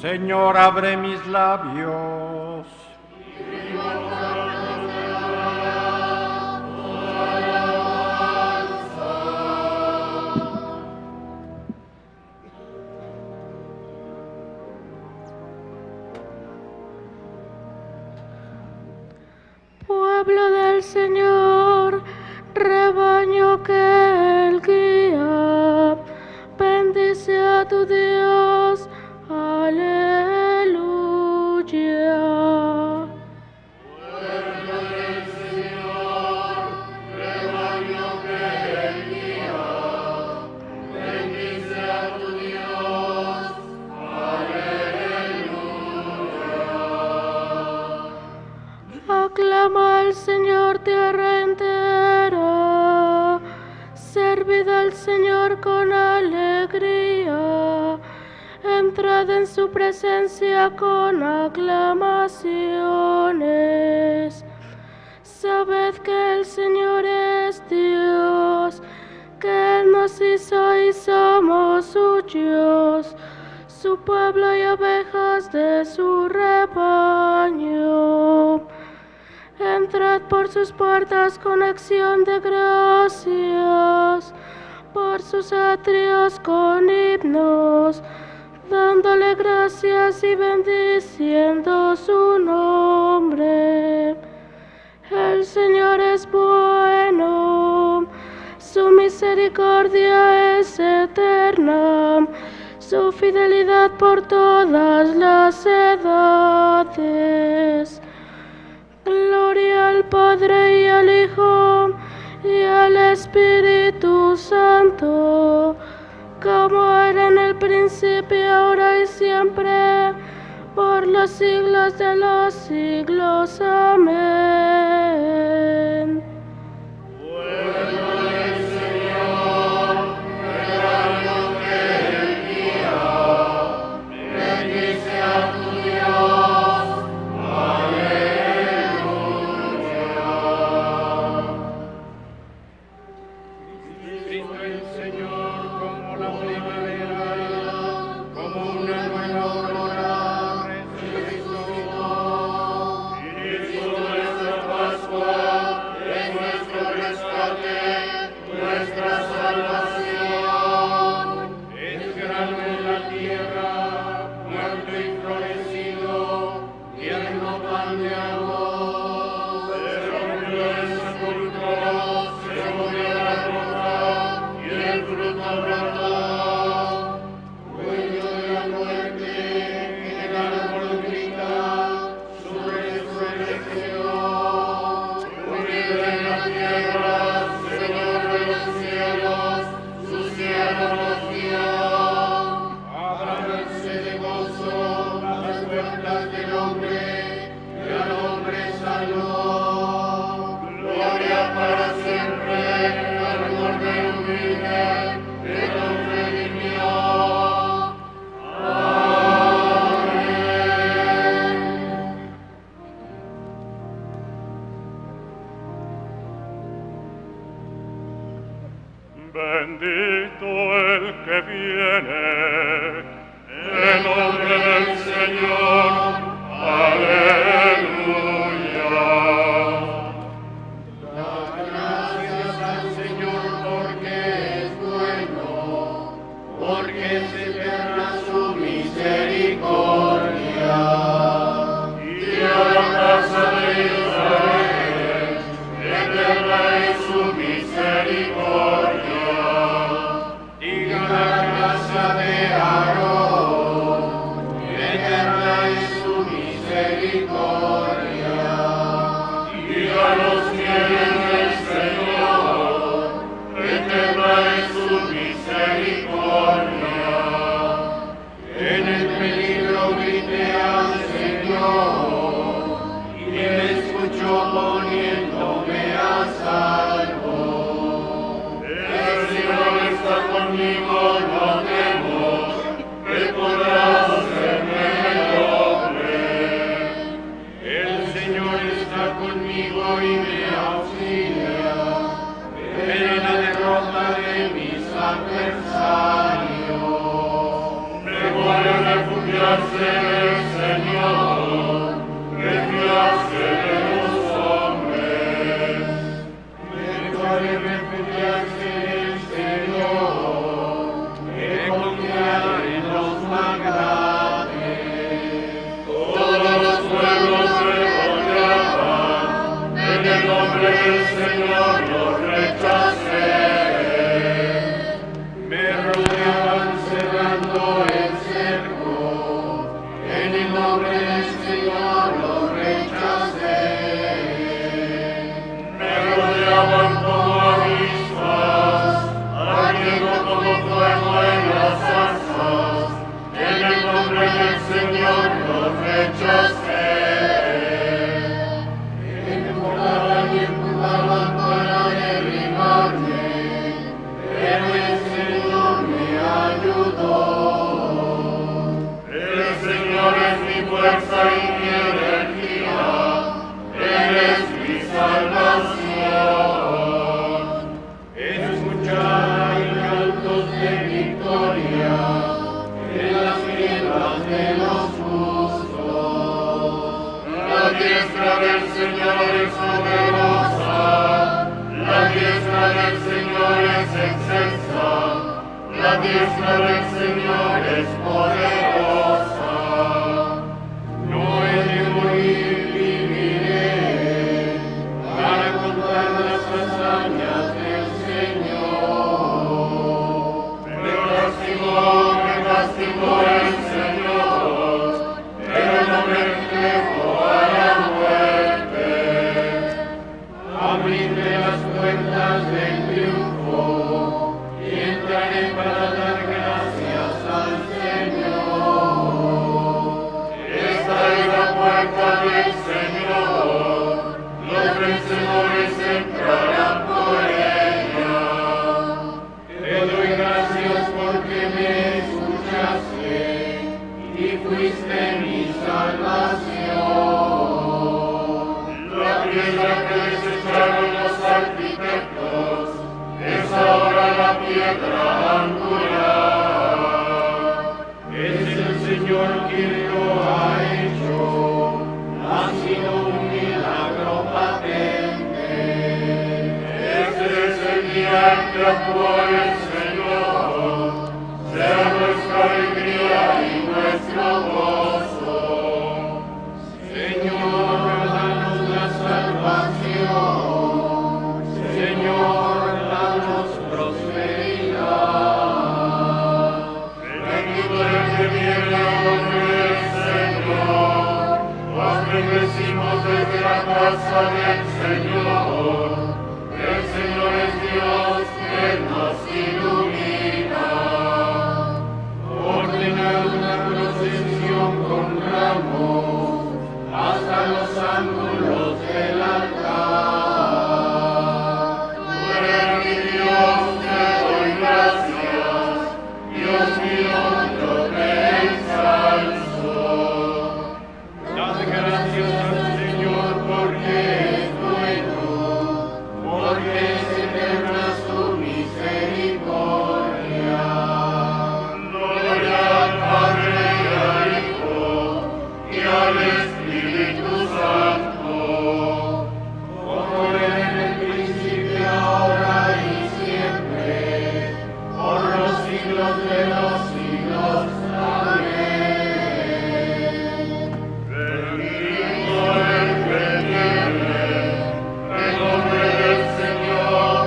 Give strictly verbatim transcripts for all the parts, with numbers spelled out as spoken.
Señor, abre mis labios. Pueblo del Señor, rebaño que Él guía, bendice a tu Dios, aleluya. Pueblo del Señor, rebaño que Él guía, bendice a tu Dios, aleluya. Aclama al Señor tierra entera, servid al Señor con alegría, entrad en su presencia con aclamaciones. Sabed que el Señor es Dios, que Él nos hizo y somos suyos, su pueblo y ovejas de su rebaño. Entrad por sus puertas con acción de gracias, por sus atrios con himnos, dándole gracias y bendiciendo su nombre. El Señor es bueno, su misericordia es eterna, su fidelidad por todas las edades. Gloria al Padre y al Hijo y al Espíritu Santo, como era en el principio, ahora y siempre, por los siglos de los siglos. Amén. Pueblo del Señor, rebaño que Él guía, bendice a tu Dios, Cristo el Señor, como la primavera, como una nueva aurora, resucitó. Cristo nuestra Pascua, es nuestro rescate, nuestra salvación. Es grano en la tierra, muerto y florecido, tierno pan de amor. Se rompió el sepulcro, se movió la roca, y el fruto brotó. Dueño de la muerte, el árbol grita, su resurrección. Unido en la tierra, Señor de los cielos, su cielo nos dio. Ábranse de gozo las puertas del hombre, que al hombre salvó. Gloria para siempre al Cordero humilde, que nos redimió. Amén. Bendito el que viene, en nombre del Señor, aleluya. Da gracias al Señor porque es bueno, porque es eterna su misericordia. Y a la casa de Israel, eterna es su misericordia. Diga la casa de Aarón, eterna es su misericordia. Y a los fieles del Señor, eterna es su misericordia. En el peligro clase del Señor, qué clase de los hombres. Mejor es refugiarse en el Señor que confiar en los más grandes. Todos los pueblos se rodeaban, en el nombre del Señor los rechacé. Me rodeaban cerrando el cerco, en el nombre del Señor los rechacé. Me rodeaban como avispas, ardiendo como fuego en las zarzas, en el nombre del Señor los rechacé. Empujaban y empujaban para derribarme, pero el Señor me ayudó. El Señor es mi fuerza y mi energía, Él es mi salvación. Escuchad cantos de victoria en las fiestas de los justos. La diestra del Señor es poderosa, la diestra del Señor es excelsa, la diestra del Señor es poderosa. No he de morir, viviré para contar las hazañas del Señor. Me castigó, me castigó el Señor, pero no me entregó a la muerte. Abridme las puertas del triunfo y entraré para dar gracias al Señor. Esta es la puerta del Señor, los vencedores entrarán por ella. Te doy gracias porque me escuchaste y fuiste mi salvación. La piedra que desecharon los arquitectos es ahora la piedra angular. Es el Señor quien lo ha hecho, ha sido un milagro patente. Este es el día en que actuó el Señor, sea nuestra alegría y nuestro gozo. Señor, danos la salvación, Señor, danos prosperidad. Bendito el que viene a nombre del Señor, os bendecimos desde la casa del Señor. El Señor es Dios, Él nos ilumina. Ordenad una procesión con ramos hasta los ángulos del altar. Tú eres mi Dios, te doy gracias, Dios mío, yo te ensalzo. Dad gracias al Señor porque es bueno, porque es eterna su misericordia. Gloria al Padre y al Hijo y al Espíritu Santo, como era en el principio, ahora y siempre, por los siglos de los siglos. Amén. Bendito el que viene, en nombre del Señor.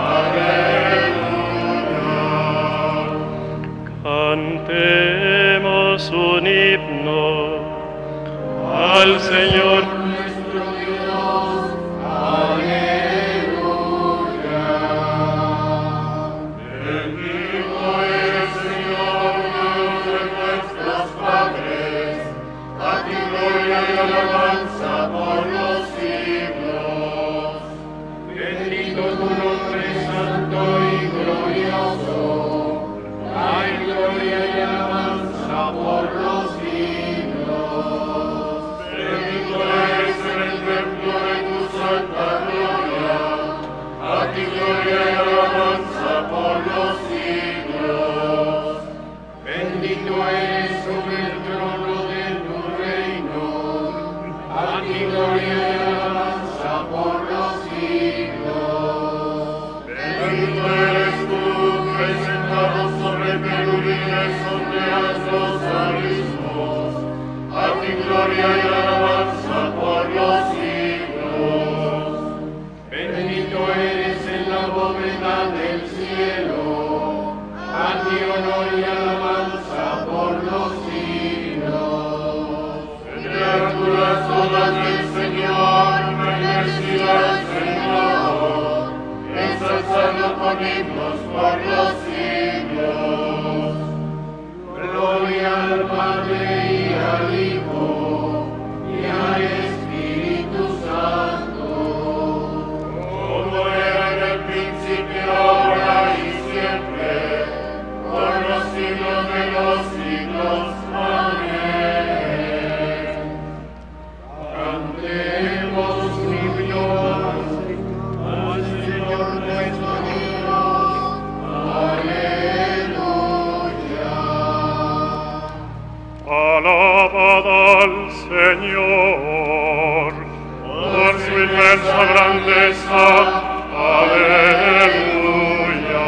Aleluya. Cantemos un himno al Señor. Nuestro Dios, aleluya. Bendito eres, Señor, Dios de nuestros padres, a ti gloria y alabanza por los siglos. Bendito tu nombre santo y glorioso, hay gloria y alabanza por los siglos. Bendito eres en el templo de tu santa gloria, a ti gloria y alabanza por los siglos. Bendito eres sobre el trono vivos por los siglos. Gloria al Padre y al Hijo y al Espíritu Santo, como era en el principio, ahora y siempre, por los siglos de los siglos. Amén. Cantemos himnos al Señor nuestro Dios. Aleluya. Alabad al Señor por su inmensa grandeza. Aleluya.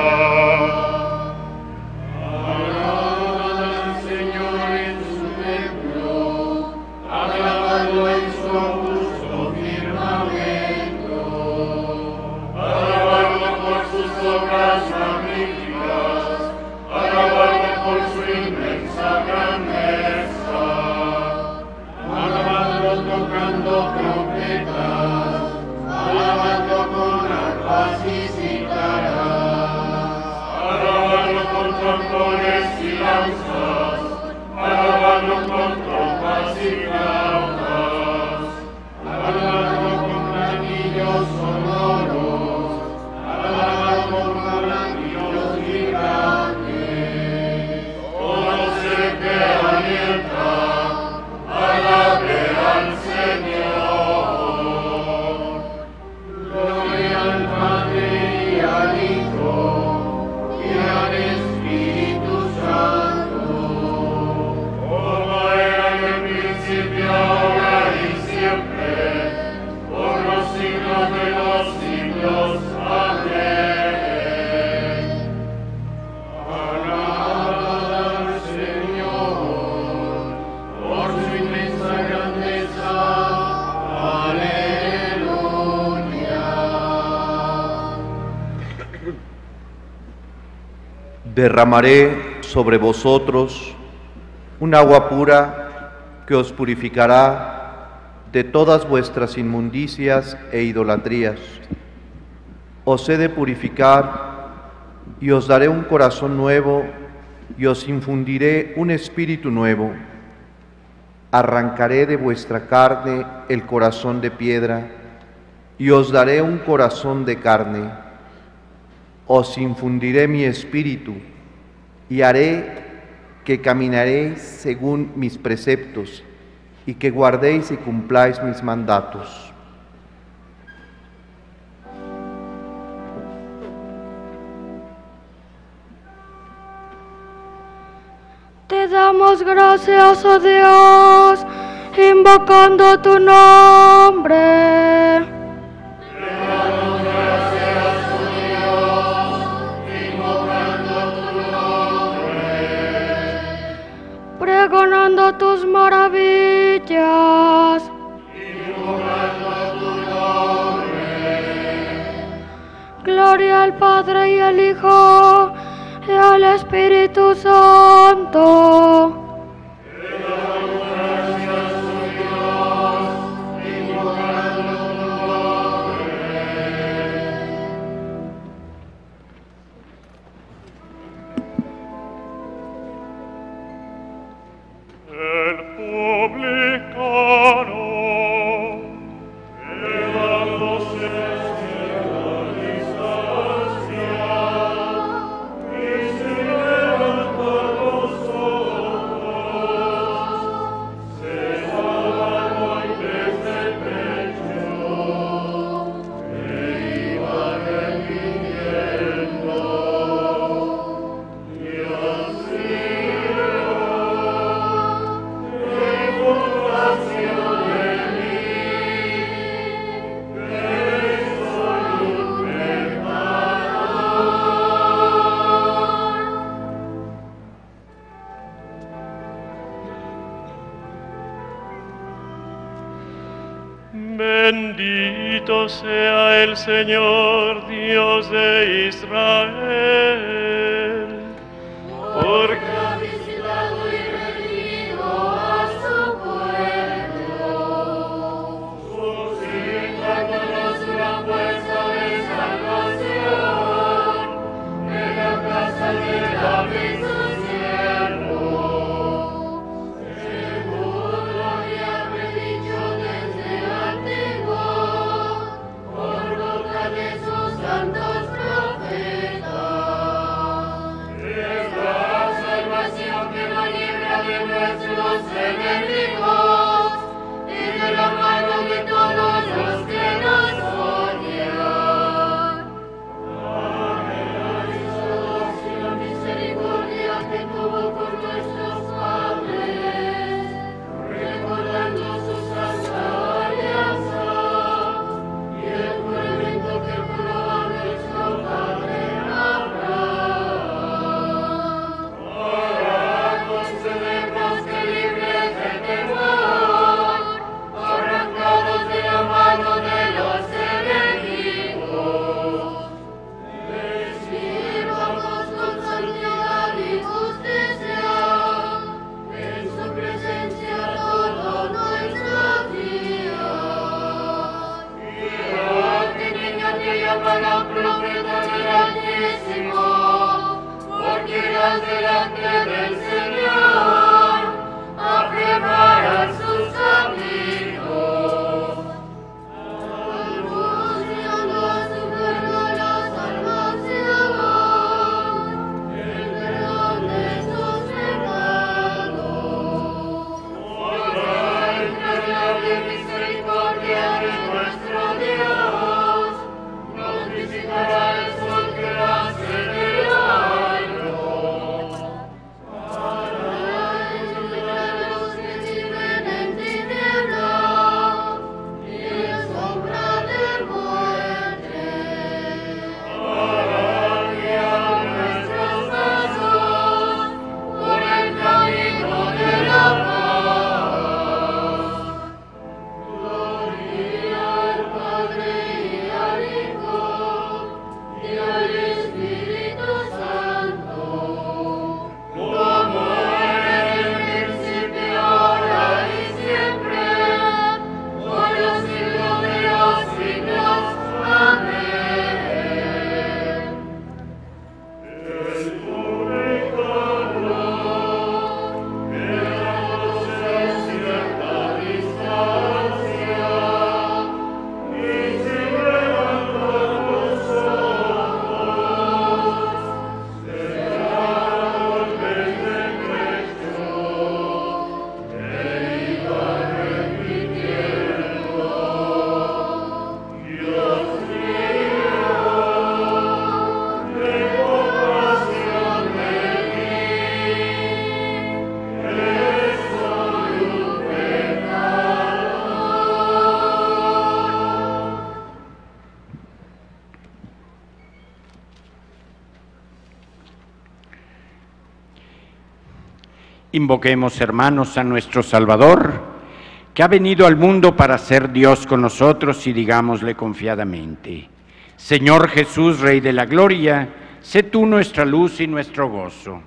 Alabad al Señor en su templo, alabadlo en su augusto firmamento, alabadlo por sus obras magníficas, alabadlo por su inmensa grandeza, alabadlo tocando trompetas, alabadlo con arpas y cítaras, alabadlo con tambores y lanzas, alabadlo con trompas y flautas, alabadlo con platillos sonoros, alabadlo con platillos vibrantes. Todo ser que alienta, alabe al Señor. Gloria al Padre y al Hijo y al Espíritu Santo, como era en el principio, ahora y siempre, por los siglos de los siglos. Amén. Alabad al Señor por su inmensa grandeza. Aleluya. Derramaré sobre vosotros un agua pura que os purificará de todas vuestras inmundicias e idolatrías. Os he de purificar y os daré un corazón nuevo y os infundiré un espíritu nuevo. Arrancaré de vuestra carne el corazón de piedra y os daré un corazón de carne. Os infundiré mi espíritu y haré que caminaréis según mis preceptos y que guardéis y cumpláis mis mandatos. Te damos gracias, oh Dios, invocando tu nombre. Pregonando tus maravillas, Invocando tu nombre. gloria al Padre y al Hijo y al Espíritu Santo. El publicano, quedándose a distancia, y se levanta los ojos, se daba golpes de pecho, e iba repitiendo, Dios mío, bendito sea el Señor, Dios de Israel, porque Ha visitado y redimido a su pueblo, suscitándonos una fuerza de salvación nuestros enemigos y de la mano de todos los que nos odian. Amén. Y la misericordia que tuvo con nuestros padres, recordando su santa alianza y el juramento que juró a nuestro padre Abraham. Ahora concedernos que libres de temor, arrancados de la mano de los enemigos, les sirvamos con santidad y justicia, en su presencia todos nuestros días. Y a ti, niña, te llamará profeta del Altísimo, porque irás delante del Señor a preparar sus caminos, anunciando a su pueblo la salvación, el perdón de sus pecados. Podrá entrar de misericordia de nuestro Dios, nos visitará el sol que nace del alto, para iluminar a los que viven en tinieblas y en sombra de muerte, para guiar nuestros pasos por el camino de la paz. Gloria al Padre y al Hijo y al Espíritu Santo, como era en el principio, ahora y siempre, por los siglos de los siglos. Amén. El publicano, quedándose a cierta distancia, y sin levantar los ojos, cerraron el decreto que iba repitiendo: Dios mío, ten compasión de mí, que soy un pecador. Invoquemos, hermanos, a nuestro Salvador, que ha venido al mundo para ser Dios con nosotros, y digámosle confiadamente: Señor Jesús, Rey de la Gloria, sé tú nuestra luz y nuestro gozo.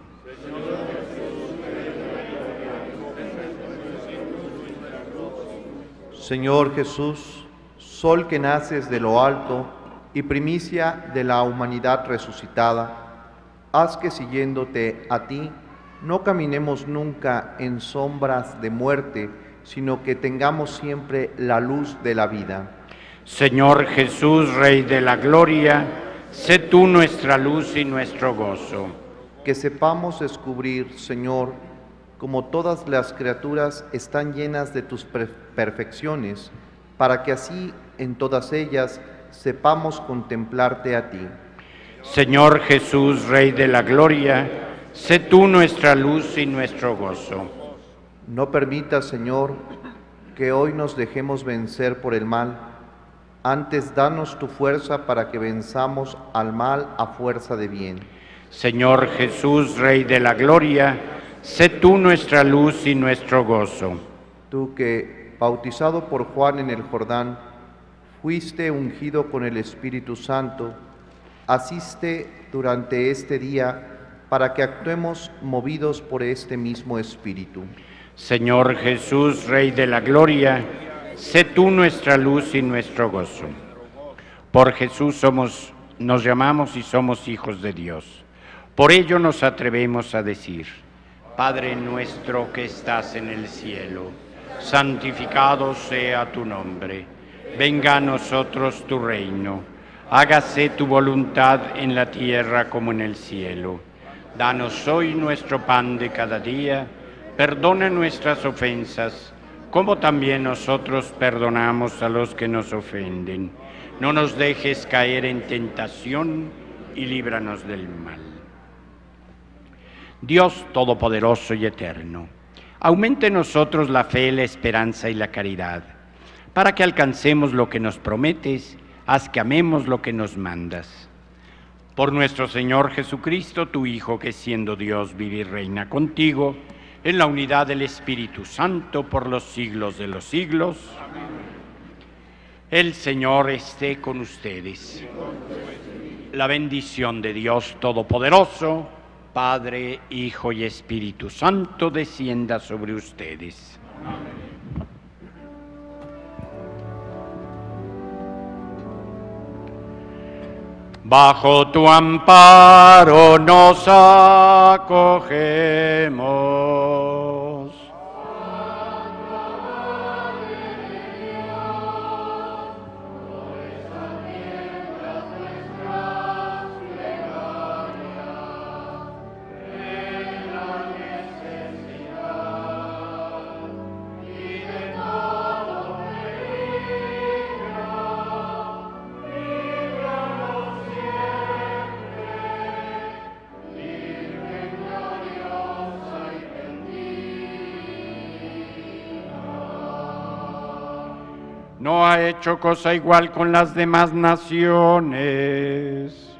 Señor Jesús, sol que naces de lo alto y primicia de la humanidad resucitada, haz que siguiéndote a ti no caminemos nunca en sombras de muerte, sino que tengamos siempre la luz de la vida. Señor Jesús, Rey de la Gloria, sé tú nuestra luz y nuestro gozo. Que sepamos descubrir, Señor, como todas las criaturas están llenas de tus perfecciones, para que así en todas ellas sepamos contemplarte a ti. Señor Jesús, Rey de la Gloria, sé tú nuestra luz y nuestro gozo. No permitas, Señor, que hoy nos dejemos vencer por el mal. Antes, danos tu fuerza para que venzamos al mal a fuerza de bien. Señor Jesús, Rey de la Gloria, sé tú nuestra luz y nuestro gozo. Tú que, bautizado por Juan en el Jordán, fuiste ungido con el Espíritu Santo, asiste durante este día para que actuemos movidos por este mismo Espíritu. Señor Jesús, Rey de la Gloria, sé tú nuestra luz y nuestro gozo. Por Jesús somos, nos llamamos y somos hijos de Dios. Por ello nos atrevemos a decir: Padre nuestro que estás en el cielo, santificado sea tu nombre. Venga a nosotros tu reino. Hágase tu voluntad en la tierra como en el cielo. Danos hoy nuestro pan de cada día. Perdona nuestras ofensas, como también nosotros perdonamos a los que nos ofenden. No nos dejes caer en tentación y líbranos del mal. Dios Todopoderoso y Eterno, aumente en nosotros la fe, la esperanza y la caridad, para que alcancemos lo que nos prometes, haz que amemos lo que nos mandas. Por nuestro Señor Jesucristo, tu Hijo, que siendo Dios vive y reina contigo, en la unidad del Espíritu Santo, por los siglos de los siglos. Amén. El Señor esté con ustedes. La bendición de Dios Todopoderoso, Padre, Hijo y Espíritu Santo, descienda sobre ustedes. Amén. Bajo tu amparo nos acogemos. No ha hecho cosa igual con las demás naciones.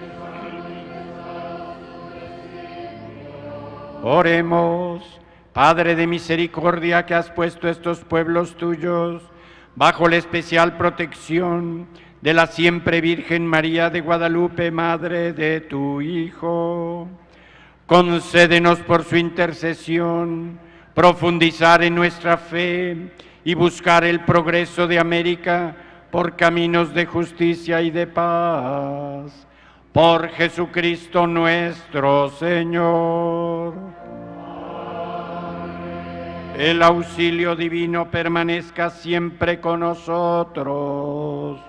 Oremos. Padre de misericordia, que has puesto estos pueblos tuyos bajo la especial protección de la siempre Virgen María de Guadalupe, Madre de tu Hijo, concédenos por su intercesión profundizar en nuestra fe y buscar el progreso de América por caminos de justicia y de paz. Por Jesucristo nuestro Señor. Amén. El auxilio divino permanezca siempre con nosotros.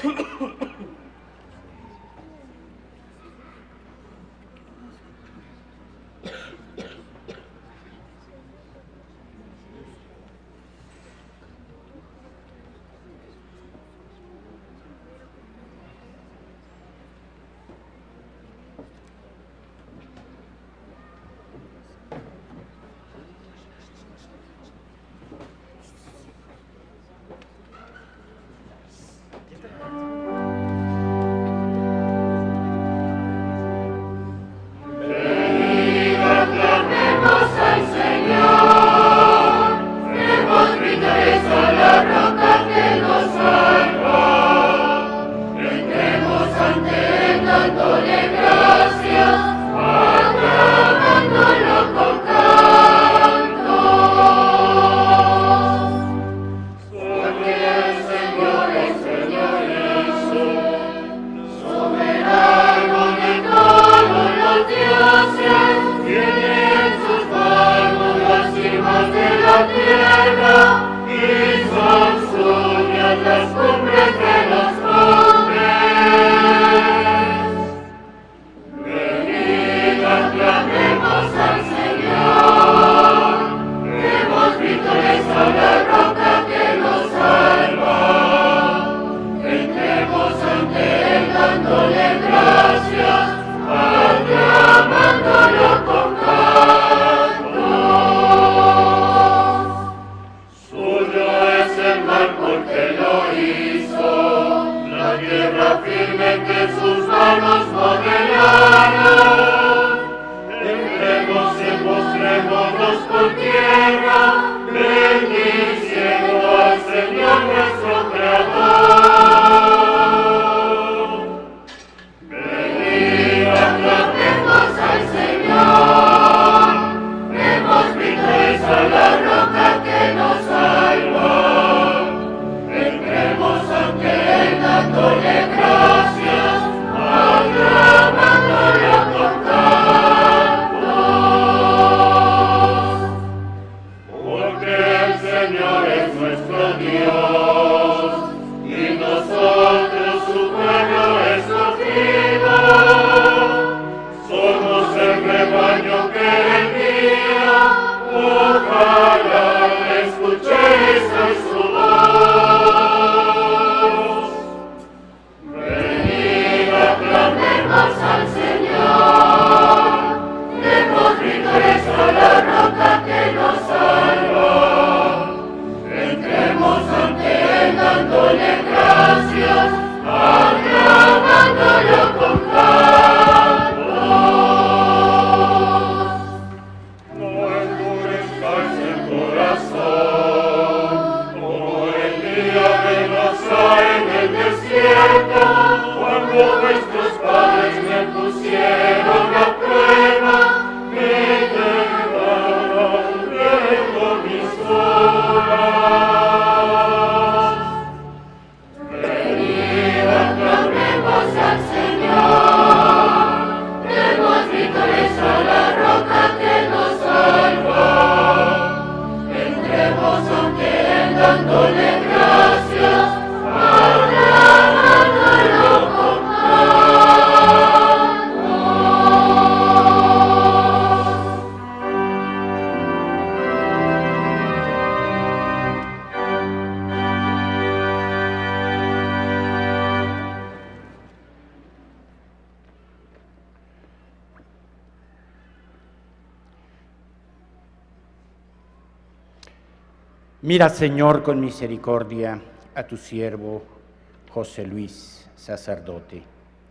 Mira, Señor, con misericordia a tu siervo José Luis, sacerdote,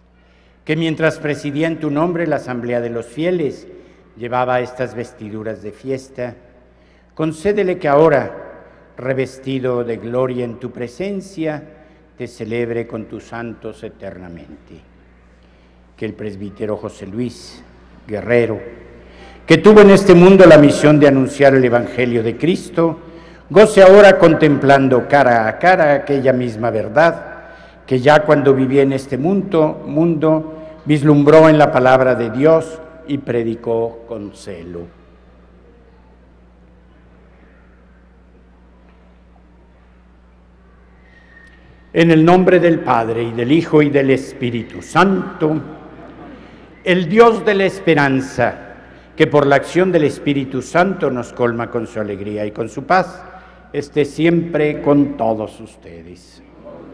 que mientras presidía en tu nombre la asamblea de los fieles, llevaba estas vestiduras de fiesta. Concédele que ahora, revestido de gloria en tu presencia, te celebre con tus santos eternamente. Que el presbítero José Luis, guerrero, que tuvo en este mundo la misión de anunciar el Evangelio de Cristo, goce ahora contemplando cara a cara aquella misma verdad que ya cuando vivía en este mundo, mundo vislumbró en la palabra de Dios y predicó con celo. En el nombre del Padre, y del Hijo, y del Espíritu Santo, el Dios de la esperanza, que por la acción del Espíritu Santo nos colma con su alegría y con su paz, esté siempre con todos ustedes.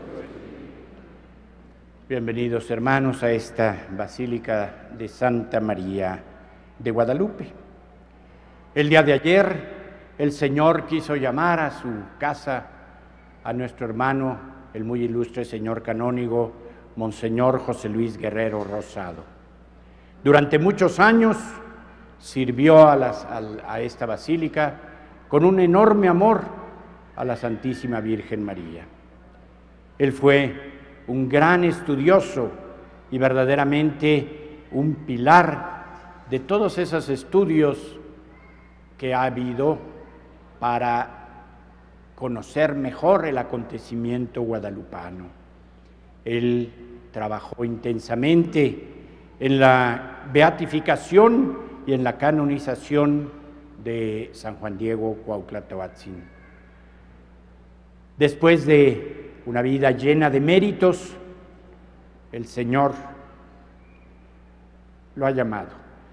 Bienvenidos, hermanos, a esta Basílica de Santa María de Guadalupe. El día de ayer, el Señor quiso llamar a su casa a nuestro hermano, el muy ilustre señor canónigo, Monseñor José Luis Guerrero Rosado. Durante muchos años sirvió a, las, a, a esta basílica con un enorme amor a la Santísima Virgen María. Él fue un gran estudioso y verdaderamente un pilar de todos esos estudios que ha habido para conocer mejor el acontecimiento guadalupano. Él trabajó intensamente en la beatificación y en la canonización de San Juan Diego Cuauhtlatoatzin. Después de una vida llena de méritos, el Señor lo ha llamado.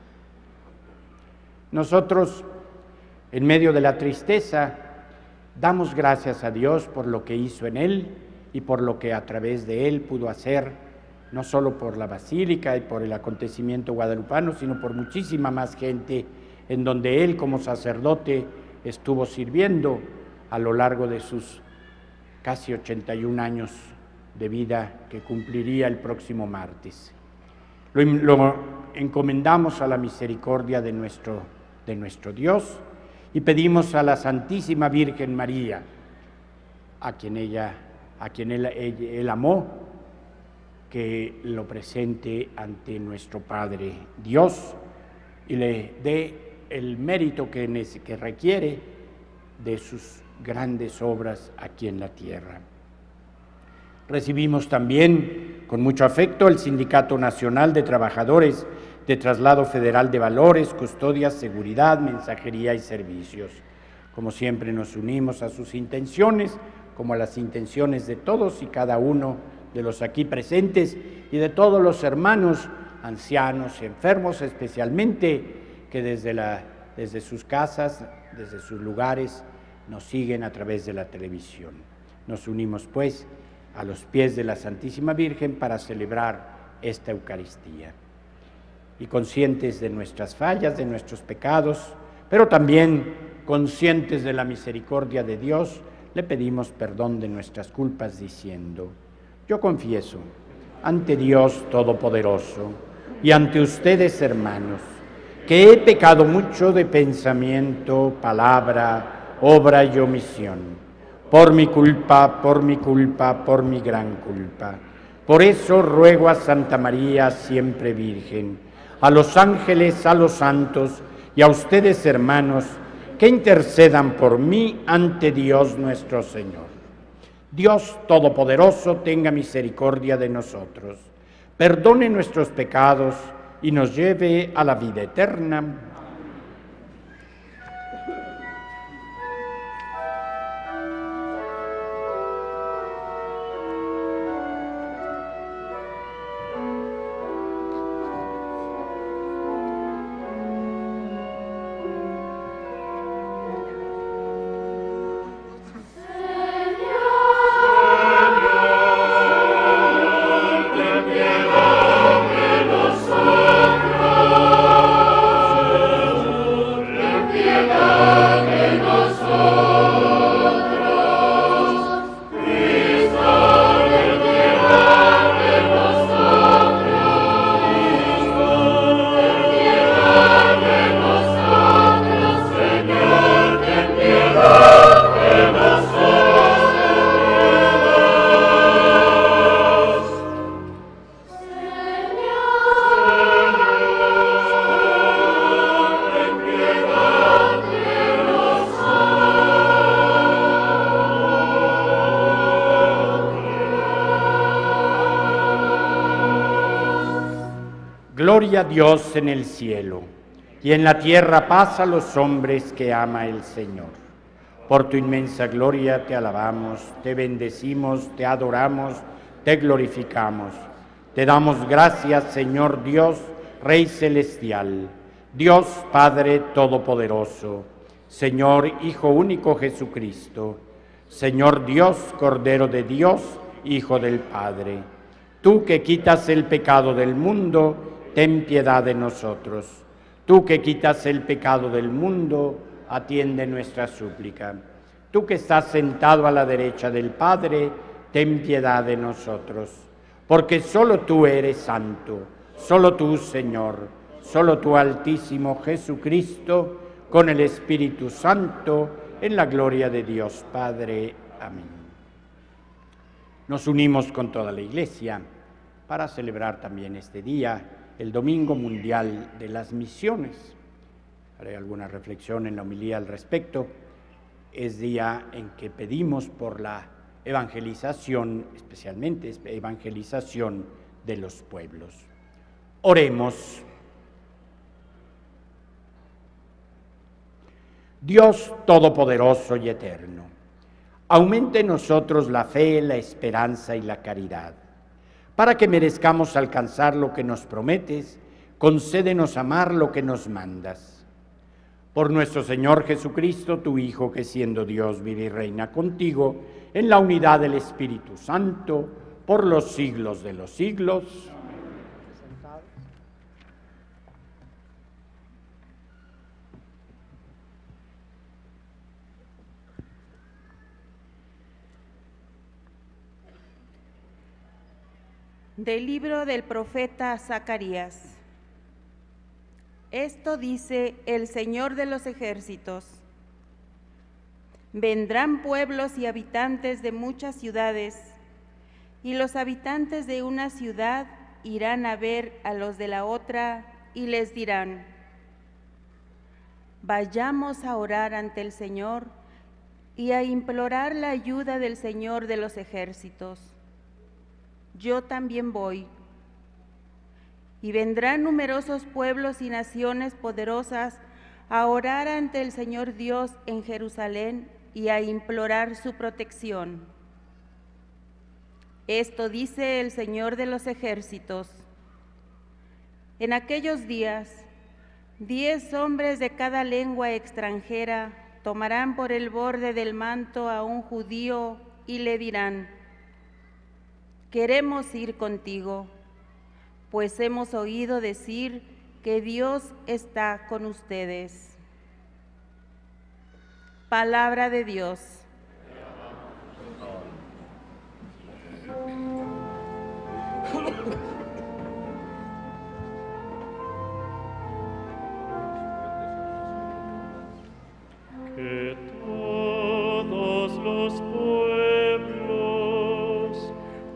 Nosotros, en medio de la tristeza, damos gracias a Dios por lo que hizo en él y por lo que a través de él pudo hacer, no solo por la Basílica y por el acontecimiento guadalupano, sino por muchísima más gente en donde él como sacerdote estuvo sirviendo a lo largo de sus casi ochenta y un años de vida que cumpliría el próximo martes. Lo, lo encomendamos a la misericordia de nuestro, de nuestro Dios, y pedimos a la Santísima Virgen María, a quien, ella, a quien él, él, él amó, que lo presente ante nuestro Padre Dios y le dé el mérito que, que requiere de sus grandes obras aquí en la tierra. Recibimos también con mucho afecto el Sindicato Nacional de Trabajadores de Traslado Federal de Valores, Custodia, Seguridad, Mensajería y Servicios. Como siempre nos unimos a sus intenciones, como a las intenciones de todos y cada uno de los aquí presentes y de todos los hermanos ancianos y enfermos, especialmente que desde, la, desde sus casas, desde sus lugares, nos siguen a través de la televisión. Nos unimos pues a los pies de la Santísima Virgen para celebrar esta Eucaristía. Y conscientes de nuestras fallas, de nuestros pecados, pero también conscientes de la misericordia de Dios, le pedimos perdón de nuestras culpas diciendo: yo confieso ante Dios Todopoderoso y ante ustedes, hermanos, que he pecado mucho de pensamiento, palabra, obra y omisión, por mi culpa, por mi culpa, por mi gran culpa. Por eso ruego a Santa María, siempre Virgen, a los ángeles, a los santos y a ustedes, hermanos, que intercedan por mí ante Dios nuestro Señor. Dios Todopoderoso tenga misericordia de nosotros, perdone nuestros pecados y nos lleve a la vida eterna. Gloria a Dios en el cielo, y en la tierra paz a los hombres que ama el Señor. Por tu inmensa gloria te alabamos, te bendecimos, te adoramos, te glorificamos. Te damos gracias, Señor Dios, Rey celestial, Dios Padre todopoderoso, Señor Hijo único Jesucristo, Señor Dios, Cordero de Dios, Hijo del Padre. Tú que quitas el pecado del mundo, ten piedad de nosotros. Tú que quitas el pecado del mundo, atiende nuestra súplica. Tú que estás sentado a la derecha del Padre, ten piedad de nosotros. Porque solo tú eres santo, solo tú, Señor, solo tú, Altísimo Jesucristo, con el Espíritu Santo, en la gloria de Dios Padre. Amén. Nos unimos con toda la Iglesia para celebrar también este día, el Domingo Mundial de las Misiones. Haré alguna reflexión en la homilía al respecto. Es día en que pedimos por la evangelización, especialmente evangelización de los pueblos. Oremos. Dios Todopoderoso y Eterno, aumente en nosotros la fe, la esperanza y la caridad. Para que merezcamos alcanzar lo que nos prometes, concédenos amar lo que nos mandas. Por nuestro Señor Jesucristo, tu Hijo, que siendo Dios vive y reina contigo, en la unidad del Espíritu Santo, por los siglos de los siglos. Del libro del profeta Zacarías. Esto dice el Señor de los ejércitos: vendrán pueblos y habitantes de muchas ciudades, y los habitantes de una ciudad irán a ver a los de la otra y les dirán: vayamos a orar ante el Señor y a implorar la ayuda del Señor de los ejércitos. Yo también voy. Y vendrán numerosos pueblos y naciones poderosas a orar ante el Señor Dios en Jerusalén y a implorar su protección. Esto dice el Señor de los ejércitos: en aquellos días, diez hombres de cada lengua extranjera tomarán por el borde del manto a un judío y le dirán: queremos ir contigo, pues hemos oído decir que Dios está con ustedes. Palabra de Dios. Que todos los pueblos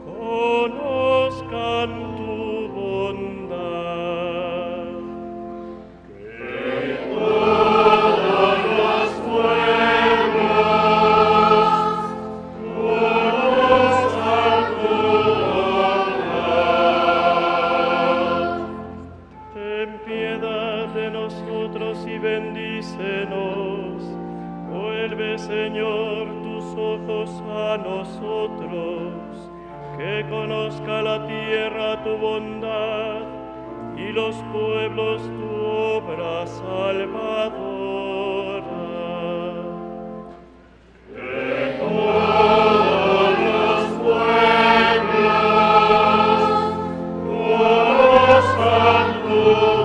conozcan tu bondad. Que todos los pueblos conozcan tu bondad. Ten piedad de nosotros y bendícenos. Vuelve, Señor, tus ojos a nosotros, que conozca la tierra tu bondad y los pueblos tu obra salvadora. Que todos los pueblos conozcan tu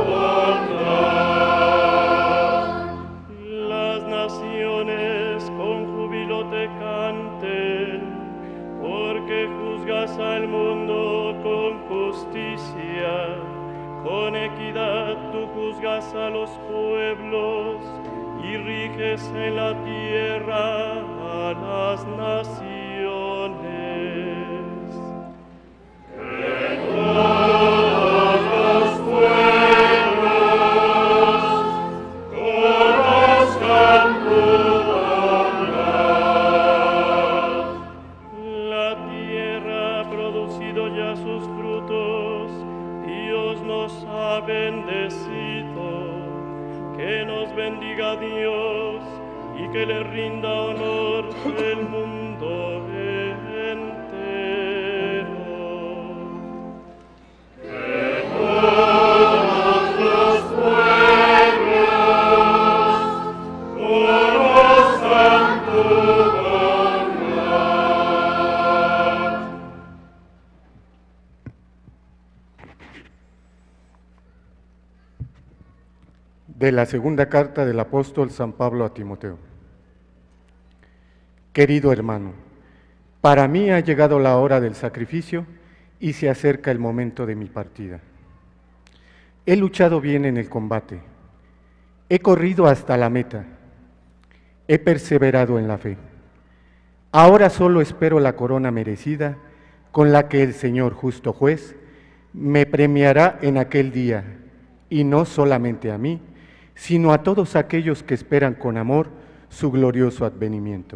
bondad. Las naciones con júbilo te canten, porque juzgas al mundo con justicia, con equidad tú juzgas a los pueblos y riges en la tierra a las naciones. Que todos los pueblos conozcan tu bondad. La tierra ha producido ya sus frutos, Dios nos ha bendecido. Que nos bendiga Dios, y que le rinda honor el mundo entero. Que todos los pueblos conozcan tu bondad. De la segunda carta del apóstol San Pablo a Timoteo. Querido hermano, para mí ha llegado la hora del sacrificio y se acerca el momento de mi partida. He luchado bien en el combate, he corrido hasta la meta, he perseverado en la fe. Ahora solo espero la corona merecida con la que el Señor justo juez me premiará en aquel día, y no solamente a mí, sino a todos aquellos que esperan con amor su glorioso advenimiento.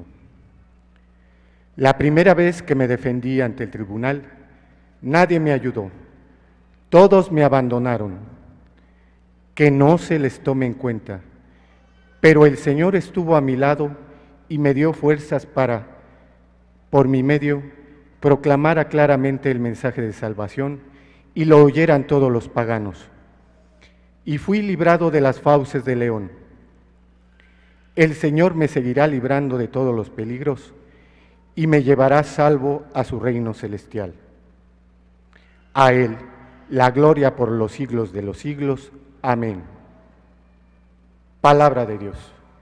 La primera vez que me defendí ante el tribunal, nadie me ayudó, todos me abandonaron. Que no se les tome en cuenta, pero el Señor estuvo a mi lado y me dio fuerzas para, por mi medio, proclamara claramente el mensaje de salvación y lo oyeran todos los paganos. Y fui librado de las fauces del león. El Señor me seguirá librando de todos los peligros y me llevará salvo a su reino celestial. A Él la gloria por los siglos de los siglos. Amén. Palabra de Dios.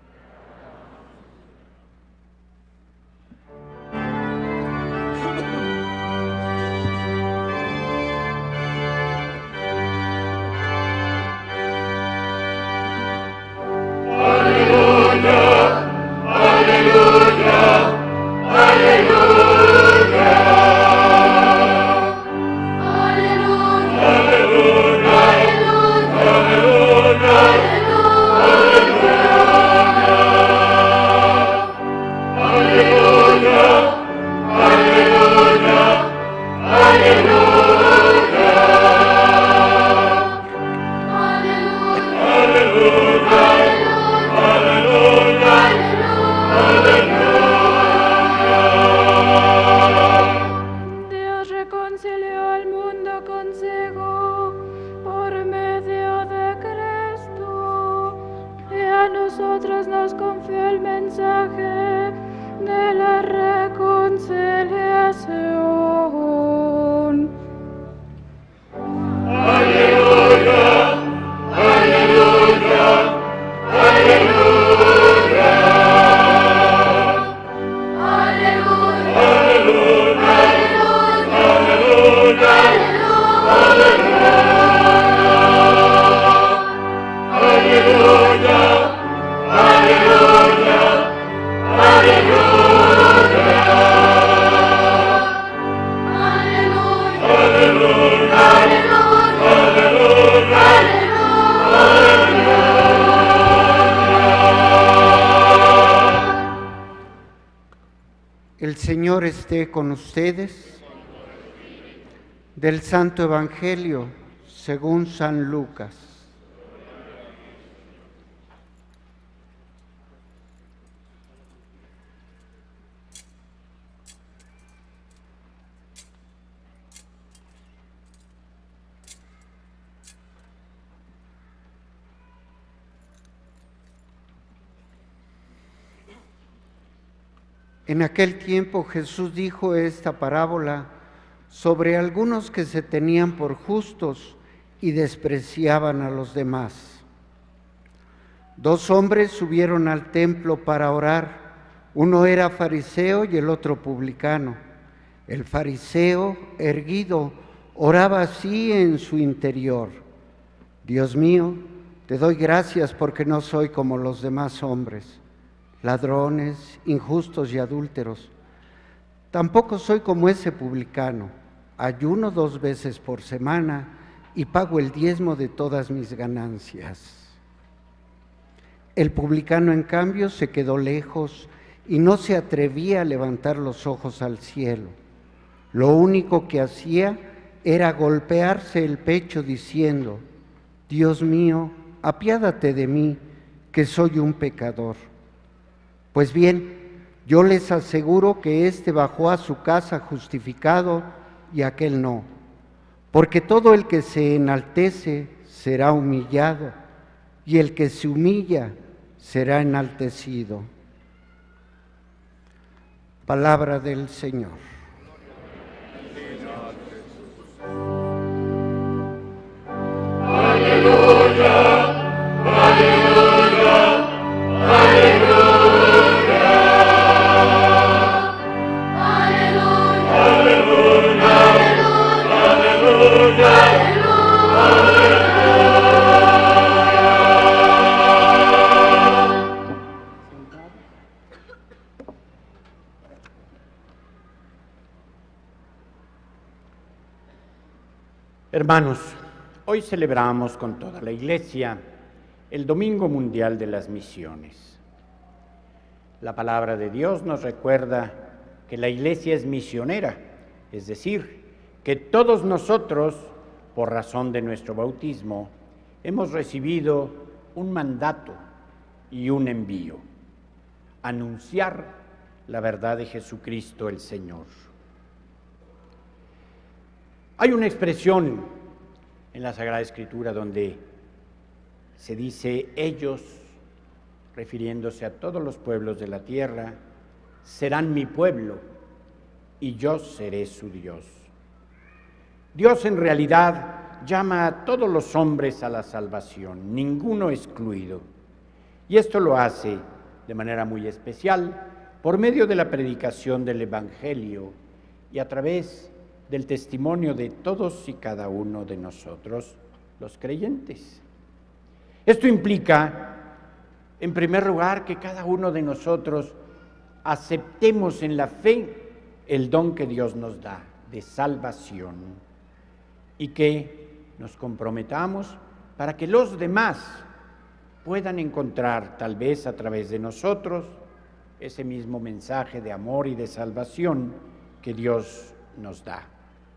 Dios reconcilió al mundo consigo por medio de Cristo, y a nosotros nos confió el mensaje de la reconciliación. Aleluya, aleluya, aleluya. El Señor esté con ustedes. Del Santo Evangelio según San Lucas. En aquel tiempo Jesús dijo esta parábola sobre algunos que se tenían por justos y despreciaban a los demás. Dos hombres subieron al templo para orar. Uno era fariseo y el otro publicano. El fariseo, erguido, oraba así en su interior: Dios mío, te doy gracias porque no soy como los demás hombres, ladrones, injustos y adúlteros. Tampoco soy como ese publicano. Ayuno dos veces por semana y pago el diezmo de todas mis ganancias. El publicano, en cambio, se quedó lejos y no se atrevía a levantar los ojos al cielo. Lo único que hacía era golpearse el pecho diciendo: Dios mío, apiádate de mí, que soy un pecador. Pues bien, yo les aseguro que éste bajó a su casa justificado y aquel no. Porque todo el que se enaltece será humillado, y el que se humilla será enaltecido. Palabra del Señor. Aleluya, aleluya, aleluya. Aleluya, aleluya, aleluya, aleluya. Hermanos, hoy celebramos con toda la Iglesia el Domingo Mundial de las Misiones. La palabra de Dios nos recuerda que la Iglesia es misionera, es decir, que todos nosotros, por razón de nuestro bautismo, hemos recibido un mandato y un envío: anunciar la verdad de Jesucristo el Señor. Hay una expresión en la Sagrada Escritura donde se dice: ellos, refiriéndose a todos los pueblos de la tierra, serán mi pueblo y yo seré su Dios. Dios en realidad llama a todos los hombres a la salvación, ninguno excluido. Y esto lo hace de manera muy especial por medio de la predicación del Evangelio y a través del testimonio de todos y cada uno de nosotros, los creyentes. Esto implica, en primer lugar, que cada uno de nosotros aceptemos en la fe el don que Dios nos da de salvación y que nos comprometamos para que los demás puedan encontrar, tal vez a través de nosotros, ese mismo mensaje de amor y de salvación que Dios nos da.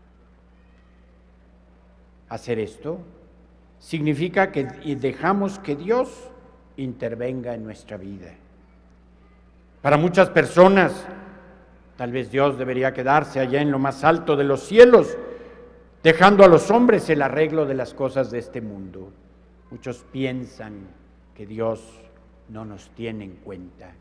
Hacer esto significa que dejamos que Dios intervenga en nuestra vida. Para muchas personas, tal vez Dios debería quedarse allá en lo más alto de los cielos, dejando a los hombres el arreglo de las cosas de este mundo. Muchos piensan que Dios no nos tiene en cuenta.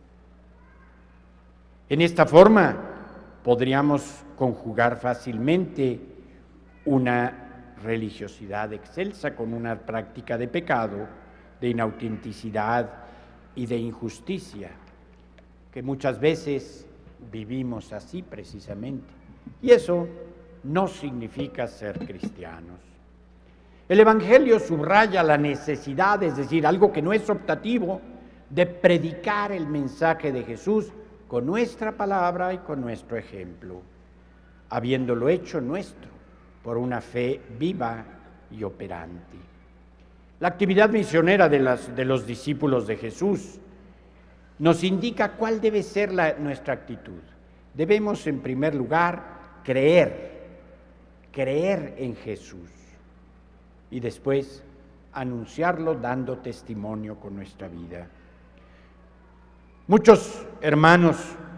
En esta forma podríamos conjugar fácilmente una religiosidad excelsa con una práctica de pecado, de inautenticidad y de injusticia, que muchas veces vivimos así precisamente. Y eso no significa ser cristianos. El Evangelio subraya la necesidad, es decir, algo que no es optativo, de predicar el mensaje de Jesús con nuestra palabra y con nuestro ejemplo, habiéndolo hecho nuestro por una fe viva y operante. La actividad misionera de, las, de los discípulos de Jesús nos indica cuál debe ser la, nuestra actitud. Debemos, en primer lugar, creer, creer en Jesús y después anunciarlo dando testimonio con nuestra vida. Muchos hermanos,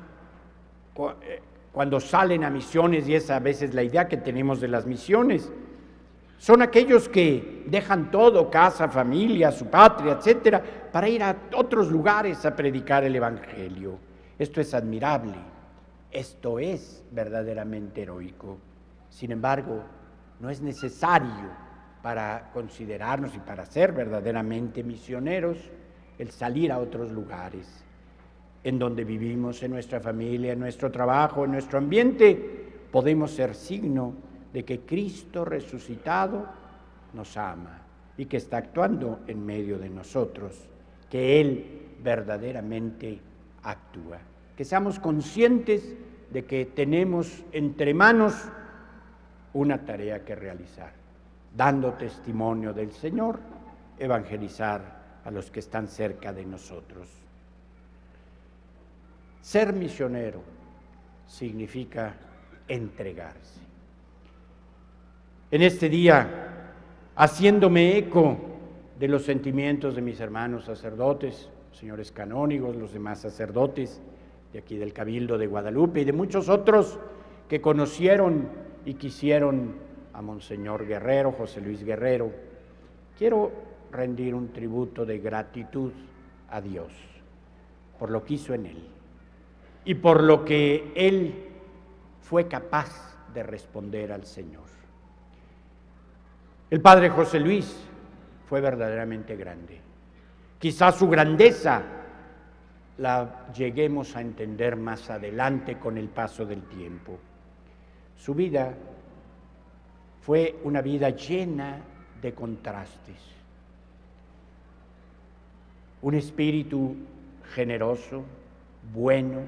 cuando salen a misiones, y es a veces la idea que tenemos de las misiones, son aquellos que dejan todo, casa, familia, su patria, etcétera, para ir a otros lugares a predicar el Evangelio. Esto es admirable, esto es verdaderamente heroico. Sin embargo, no es necesario para considerarnos y para ser verdaderamente misioneros el salir a otros lugares. En donde vivimos, en nuestra familia, en nuestro trabajo, en nuestro ambiente, podemos ser signo de que Cristo resucitado nos ama y que está actuando en medio de nosotros, que Él verdaderamente actúa. Que seamos conscientes de que tenemos entre manos una tarea que realizar, dando testimonio del Señor, evangelizar a los que están cerca de nosotros. Ser misionero significa entregarse. En este día, haciéndome eco de los sentimientos de mis hermanos sacerdotes, señores canónigos, los demás sacerdotes de aquí del Cabildo de Guadalupe y de muchos otros que conocieron y quisieron a Monseñor Guerrero, José Luis Guerrero, quiero rendir un tributo de gratitud a Dios por lo que hizo en él y por lo que él fue capaz de responder al Señor. El padre José Luis fue verdaderamente grande. Quizás su grandeza la lleguemos a entender más adelante con el paso del tiempo. Su vida fue una vida llena de contrastes. Un espíritu generoso, bueno,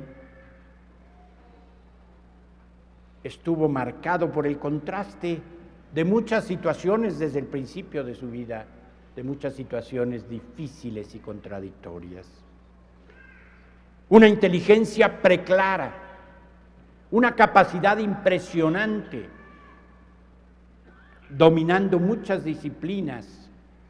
estuvo marcado por el contraste de muchas situaciones desde el principio de su vida, de muchas situaciones difíciles y contradictorias. Una inteligencia preclara, una capacidad impresionante, dominando muchas disciplinas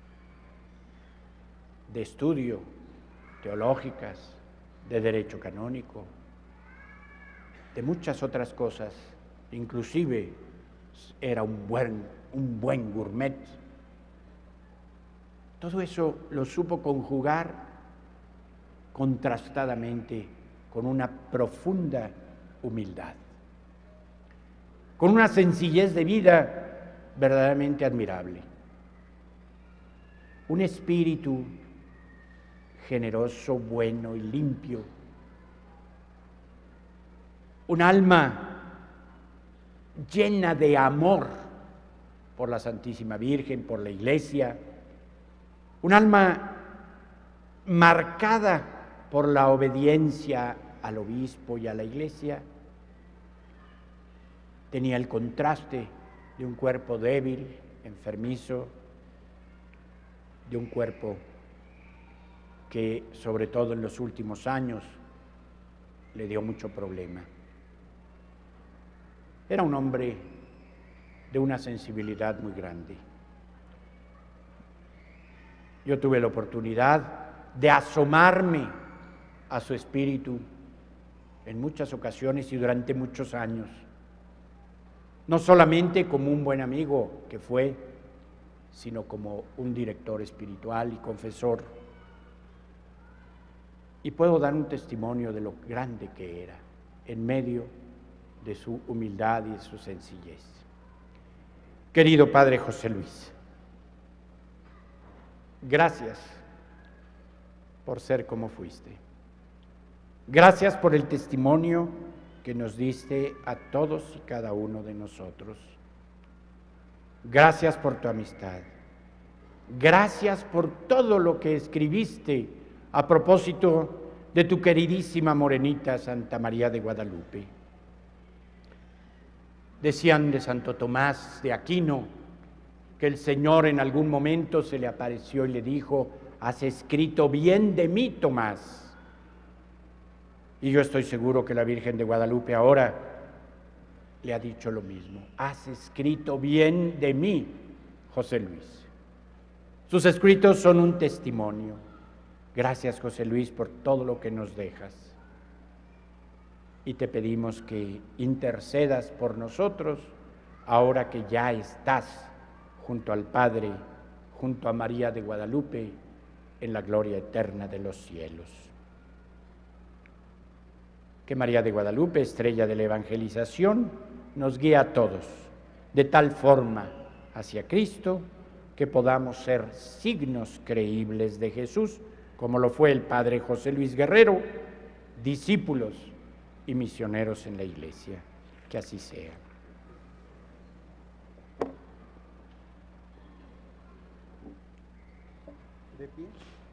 de estudio, teológicas, de derecho canónico, de muchas otras cosas, inclusive era un buen, un buen gourmet. Todo eso lo supo conjugar contrastadamente con una profunda humildad, con una sencillez de vida verdaderamente admirable. Un espíritu generoso, bueno y limpio. Un alma llena de amor por la Santísima Virgen, por la Iglesia. Un alma marcada por la obediencia al obispo y a la Iglesia. Tenía el contraste de un cuerpo débil, enfermizo, de un cuerpo que, sobre todo en los últimos años, le dio mucho problema. Era un hombre de una sensibilidad muy grande. Yo tuve la oportunidad de asomarme a su espíritu en muchas ocasiones y durante muchos años, no solamente como un buen amigo que fue, sino como un director espiritual y confesor. Y puedo dar un testimonio de lo grande que era, en medio de su humildad y de su sencillez. Querido Padre José Luis, gracias por ser como fuiste. Gracias por el testimonio que nos diste a todos y cada uno de nosotros. Gracias por tu amistad. Gracias por todo lo que escribiste a propósito de tu queridísima morenita Santa María de Guadalupe. Decían de Santo Tomás de Aquino que el Señor en algún momento se le apareció y le dijo: has escrito bien de mí, Tomás. Y yo estoy seguro que la Virgen de Guadalupe ahora le ha dicho lo mismo: has escrito bien de mí, José Luis. Sus escritos son un testimonio. Gracias, José Luis, por todo lo que nos dejas. Y te pedimos que intercedas por nosotros ahora que ya estás junto al Padre, junto a María de Guadalupe, en la gloria eterna de los cielos. Que María de Guadalupe, estrella de la evangelización, nos guíe a todos de tal forma hacia Cristo que podamos ser signos creíbles de Jesús, como lo fue el Padre José Luis Guerrero, discípulos y misioneros en la Iglesia. Que así sea. ¿De pie?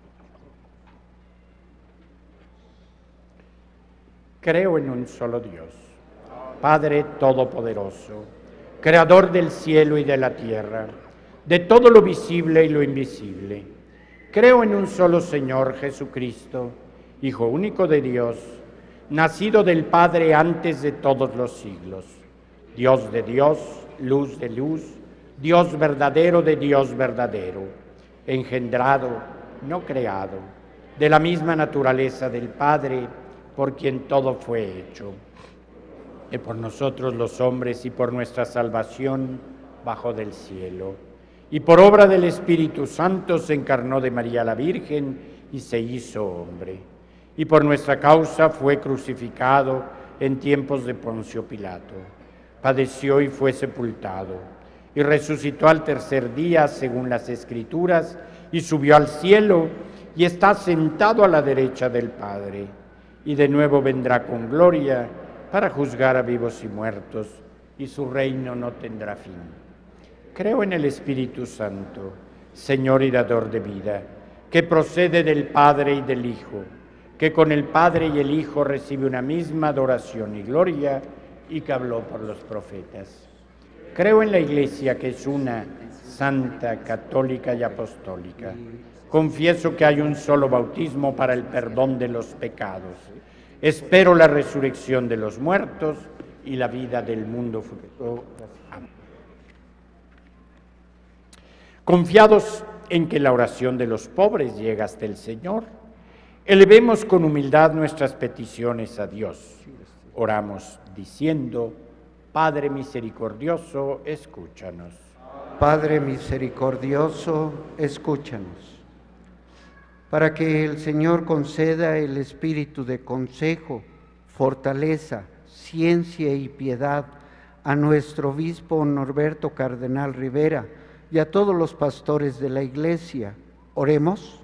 Creo en un solo Dios, Padre Todopoderoso, Creador del cielo y de la tierra, de todo lo visible y lo invisible. Creo en un solo Señor Jesucristo, Hijo único de Dios, nacido del Padre antes de todos los siglos, Dios de Dios, luz de luz, Dios verdadero de Dios verdadero, engendrado, no creado, de la misma naturaleza del Padre, por quien todo fue hecho, que por nosotros los hombres y por nuestra salvación bajó del cielo, y por obra del Espíritu Santo se encarnó de María la Virgen y se hizo hombre, y por nuestra causa fue crucificado en tiempos de Poncio Pilato, padeció y fue sepultado, y resucitó al tercer día según las Escrituras, y subió al cielo, y está sentado a la derecha del Padre, y de nuevo vendrá con gloria para juzgar a vivos y muertos, y su reino no tendrá fin. Creo en el Espíritu Santo, Señor y dador de vida, que procede del Padre y del Hijo, que con el Padre y el Hijo recibe una misma adoración y gloria, y que habló por los profetas. Creo en la Iglesia, que es una, santa, católica y apostólica. Confieso que hay un solo bautismo para el perdón de los pecados. Espero la resurrección de los muertos y la vida del mundo futuro. Amén. Confiados en que la oración de los pobres llega hasta el Señor, elevemos con humildad nuestras peticiones a Dios. Oramos diciendo: Padre misericordioso, escúchanos. Padre misericordioso, escúchanos. Para que el Señor conceda el espíritu de consejo, fortaleza, ciencia y piedad a nuestro obispo Norberto Cardenal Rivera y a todos los pastores de la Iglesia. Oremos.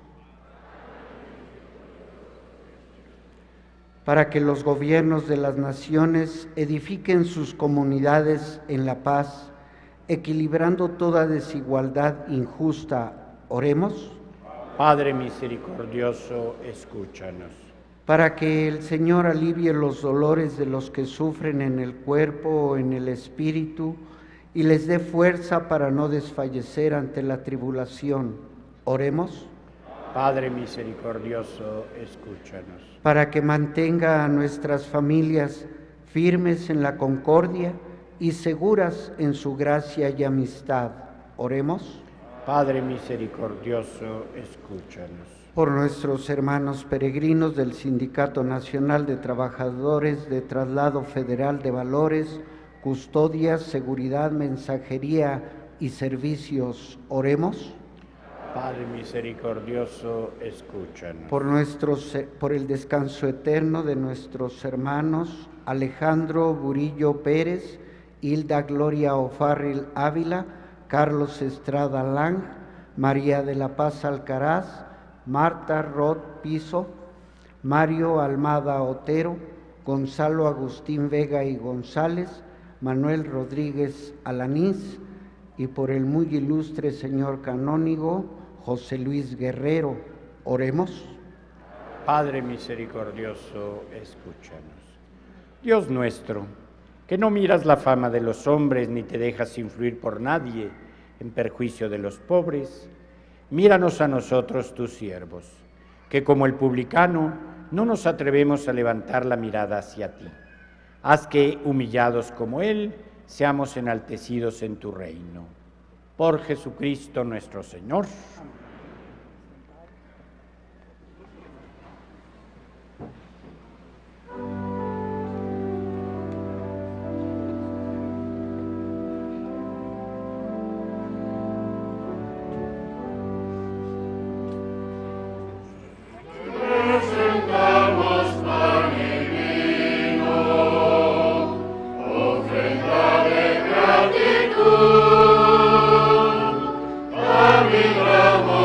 Para que los gobiernos de las naciones edifiquen sus comunidades en la paz, equilibrando toda desigualdad injusta. Oremos. Padre misericordioso, escúchanos. Para que el Señor alivie los dolores de los que sufren en el cuerpo o en el espíritu y les dé fuerza para no desfallecer ante la tribulación. Oremos. Padre misericordioso, escúchanos. Para que mantenga a nuestras familias firmes en la concordia y seguras en su gracia y amistad. Oremos. Padre misericordioso, escúchanos. Por nuestros hermanos peregrinos del Sindicato Nacional de Trabajadores de Traslado Federal de Valores, Custodia, Seguridad, Mensajería y Servicios. Oremos. Padre misericordioso, escúchanos. Por, nuestros, por el descanso eterno de nuestros hermanos Alejandro Burillo Pérez, Hilda Gloria O'Farrill Ávila, Carlos Estrada Lang, María de la Paz Alcaraz, Marta Roth Piso, Mario Almada Otero, Gonzalo Agustín Vega y González, Manuel Rodríguez Alanís, y por el muy ilustre señor canónigo José Luis Guerrero. Oremos. Padre misericordioso, escúchanos. Dios nuestro, que no miras la fama de los hombres ni te dejas influir por nadie en perjuicio de los pobres, míranos a nosotros tus siervos, que como el publicano no nos atrevemos a levantar la mirada hacia ti. Haz que, humillados como él, seamos enaltecidos en tu reino. Por Jesucristo nuestro Señor. Presentamos pan y vino, ofrenda de gratitud, a mi gramo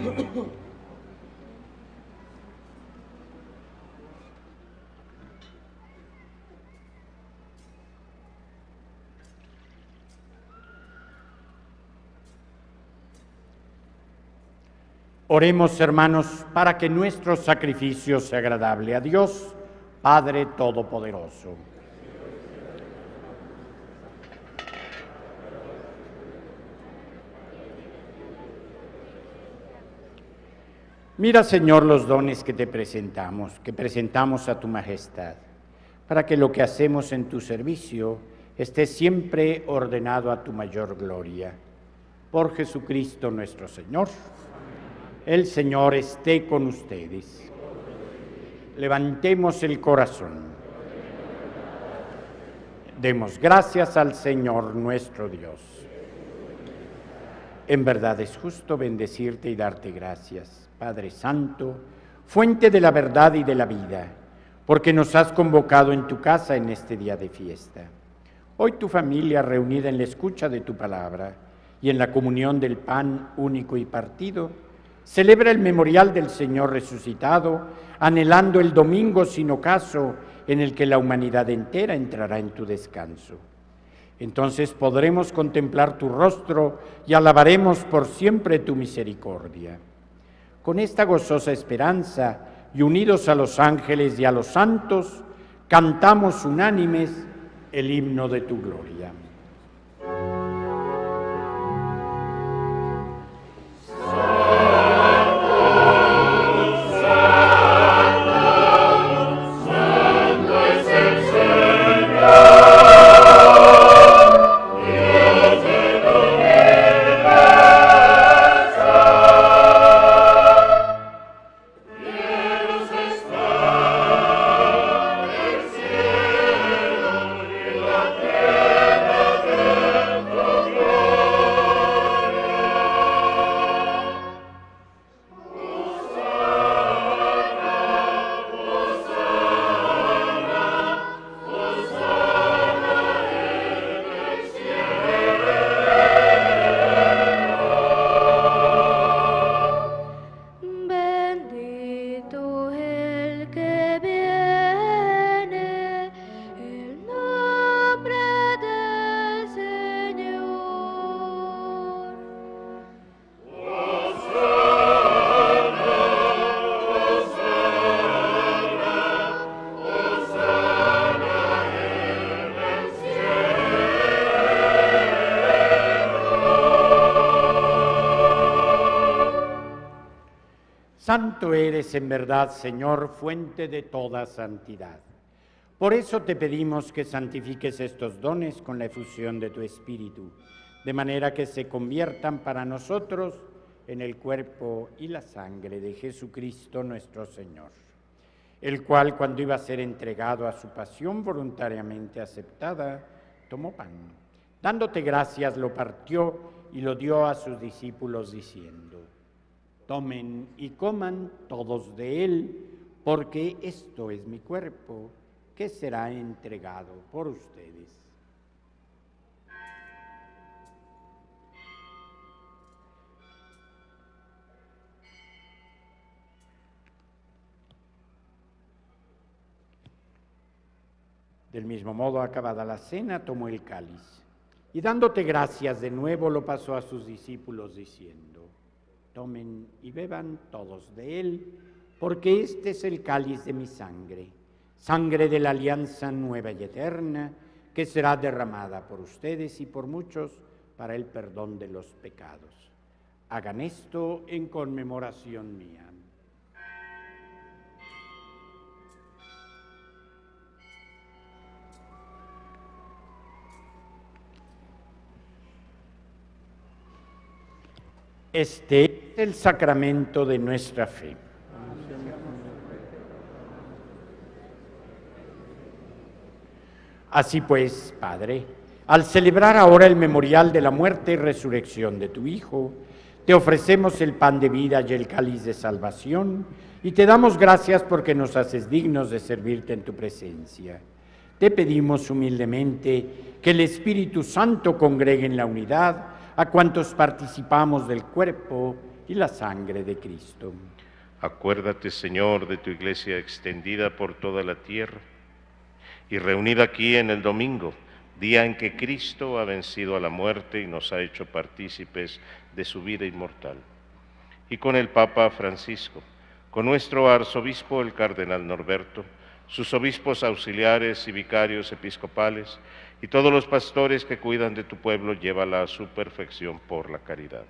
Oremos, hermanos, para que nuestro sacrificio sea agradable a Dios, Padre Todopoderoso. Mira, Señor, los dones que te presentamos, que presentamos a tu majestad, para que lo que hacemos en tu servicio esté siempre ordenado a tu mayor gloria. Por Jesucristo nuestro Señor. El Señor esté con ustedes. Levantemos el corazón. Demos gracias al Señor nuestro Dios. En verdad es justo bendecirte y darte gracias, Padre Santo, fuente de la verdad y de la vida, porque nos has convocado en tu casa en este día de fiesta. Hoy tu familia, reunida en la escucha de tu palabra y en la comunión del pan único y partido, celebra el memorial del Señor resucitado, anhelando el domingo sin ocaso en el que la humanidad entera entrará en tu descanso. Entonces podremos contemplar tu rostro y alabaremos por siempre tu misericordia. Con esta gozosa esperanza y unidos a los ángeles y a los santos, cantamos unánimes el himno de tu gloria. Santo eres en verdad, Señor, fuente de toda santidad. Por eso te pedimos que santifiques estos dones con la efusión de tu Espíritu, de manera que se conviertan para nosotros en el cuerpo y la sangre de Jesucristo nuestro Señor, el cual, cuando iba a ser entregado a su pasión voluntariamente aceptada, tomó pan. Dándote gracias, lo partió y lo dio a sus discípulos diciendo: tomen y coman todos de él, porque esto es mi cuerpo, que será entregado por ustedes. Del mismo modo, acabada la cena, tomó el cáliz, y dándote gracias de nuevo, lo pasó a sus discípulos diciendo: tomen y beban todos de él, porque este es el cáliz de mi sangre, sangre de la alianza nueva y eterna, que será derramada por ustedes y por muchos para el perdón de los pecados. Hagan esto en conmemoración mía. Este es el sacramento de nuestra fe. Así pues, Padre, al celebrar ahora el memorial de la muerte y resurrección de tu Hijo, te ofrecemos el pan de vida y el cáliz de salvación, y te damos gracias porque nos haces dignos de servirte en tu presencia. Te pedimos humildemente que el Espíritu Santo congregue en la unidad a cuantos participamos del cuerpo y la sangre de Cristo. Acuérdate, Señor, de tu iglesia extendida por toda la tierra y reunida aquí en el domingo, día en que Cristo ha vencido a la muerte y nos ha hecho partícipes de su vida inmortal. Y con el Papa Francisco, con nuestro arzobispo el cardenal Norberto, sus obispos auxiliares y vicarios episcopales, y todos los pastores que cuidan de tu pueblo, llévala a su perfección por la caridad.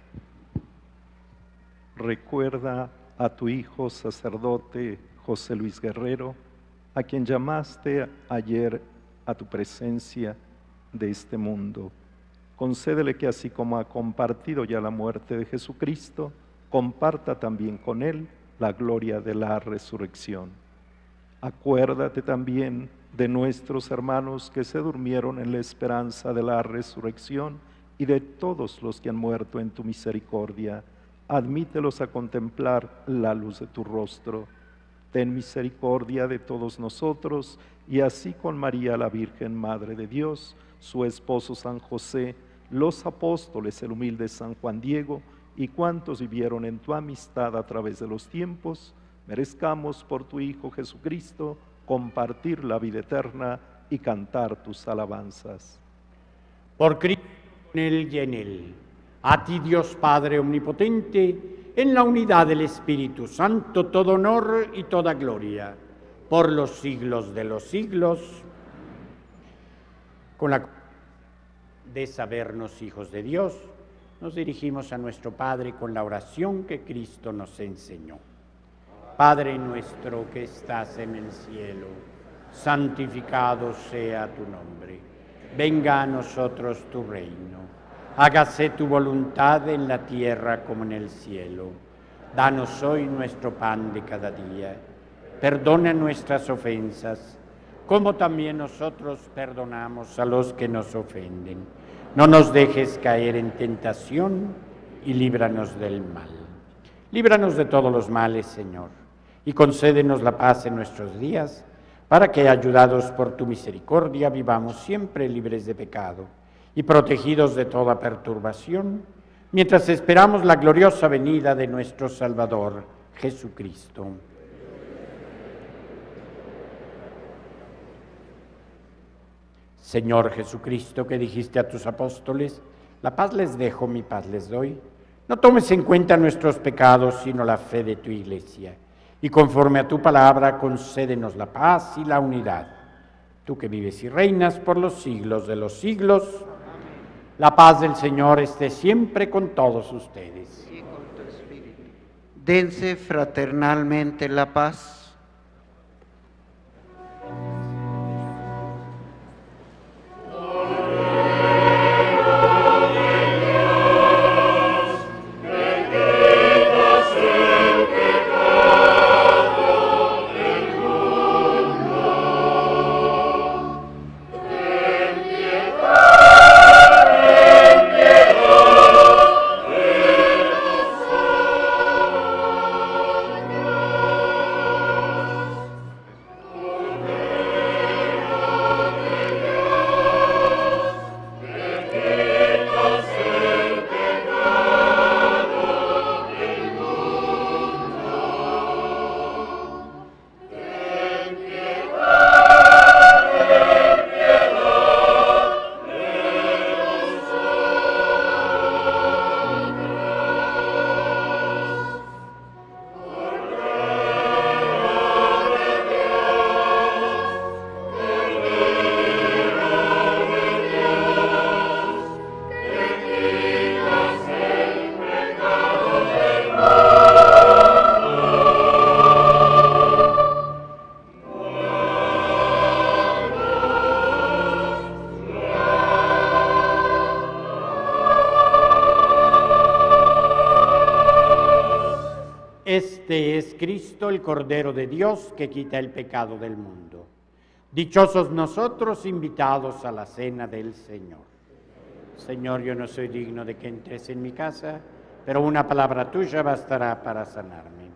Recuerda a tu hijo sacerdote José Luis Guerrero, a quien llamaste ayer a tu presencia de este mundo. Concédele que así como ha compartido ya la muerte de Jesucristo, comparta también con él la gloria de la resurrección. Acuérdate también de nuestros hermanos que se durmieron en la esperanza de la resurrección y de todos los que han muerto en tu misericordia. Admítelos a contemplar la luz de tu rostro. Ten misericordia de todos nosotros, y así con María la Virgen, Madre de Dios, su esposo San José, los apóstoles, el humilde San Juan Diego, y cuantos vivieron en tu amistad a través de los tiempos, merezcamos por tu Hijo Jesucristo compartir la vida eterna y cantar tus alabanzas. Por Cristo, en él y en él, a ti Dios Padre Omnipotente, en la unidad del Espíritu Santo, todo honor y toda gloria, por los siglos de los siglos, con la de sabernos hijos de Dios, nos dirigimos a nuestro Padre con la oración que Cristo nos enseñó. Padre nuestro que estás en el cielo, santificado sea tu nombre. Venga a nosotros tu reino. Hágase tu voluntad en la tierra como en el cielo. Danos hoy nuestro pan de cada día. Perdona nuestras ofensas, como también nosotros perdonamos a los que nos ofenden. No nos dejes caer en tentación y líbranos del mal. Líbranos de todos los males, Señor, y concédenos la paz en nuestros días, para que, ayudados por tu misericordia, vivamos siempre libres de pecado y protegidos de toda perturbación, mientras esperamos la gloriosa venida de nuestro Salvador, Jesucristo. Señor Jesucristo, que dijiste a tus apóstoles, la paz les dejo, mi paz les doy. No tomes en cuenta nuestros pecados, sino la fe de tu Iglesia. Y conforme a tu palabra, concédenos la paz y la unidad. Tú que vives y reinas por los siglos de los siglos, la paz del Señor esté siempre con todos ustedes. Y con tu espíritu. Dense fraternalmente la paz. Este es Cristo, el Cordero de Dios, que quita el pecado del mundo. Dichosos nosotros, invitados a la cena del Señor. Señor, yo no soy digno de que entres en mi casa, pero una palabra tuya bastará para sanarme.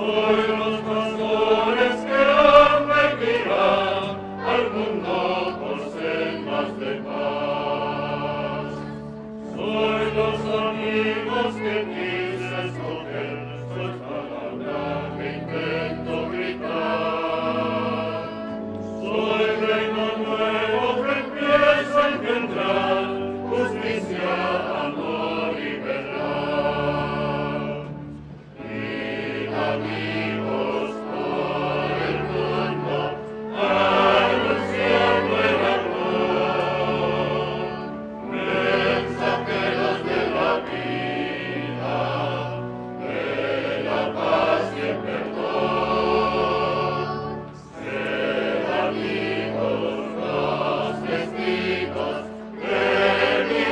Soy los pastores que han de guiar al mundo por sendas de paz. Soy los amigos que quise escoger, soy palabra que intento gritar. Soy reino nuevo que empieza a engendrar justicia, amor y verdad. Y amigos por el mundo, anunciando el amor. Mensajeros de la vida, de la paz y el perdón. Sed amigos los testigos de mi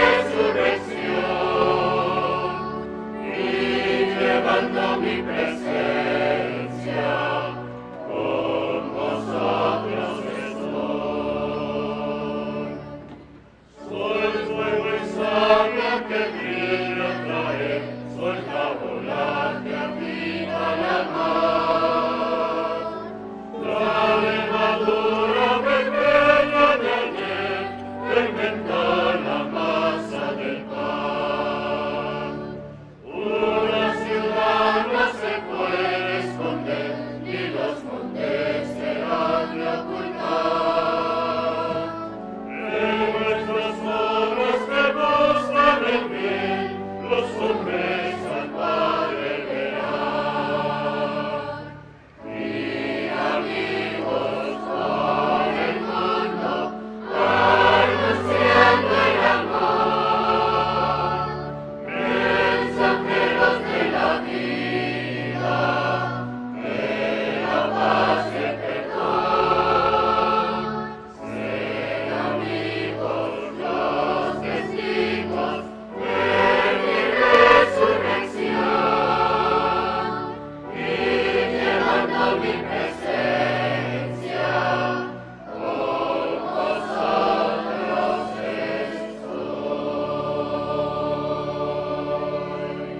resurrección y llevando mi presencia con vosotros estoy. Soy fuego y sabia que brilla a traer, soy la ola que habita la mar. La levadura pequeña de ayer fermenta la masa del pan. Una ciudad no se puede esconder, ni los montes se han de ocultar. En nuestras obras que buscan el bien, los hombres al Padre verán. Y amigos por el mundo, anunciando el amor. Mensajeros de la vida, de la paz y el perdón. Sed amigos los testigos de mi resurrección y llevando mi presencia con vosotros estoy.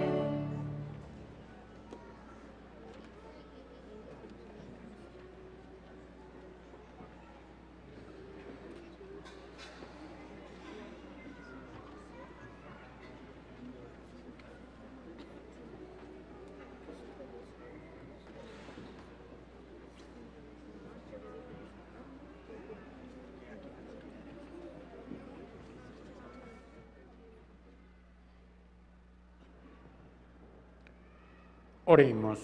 Oremos.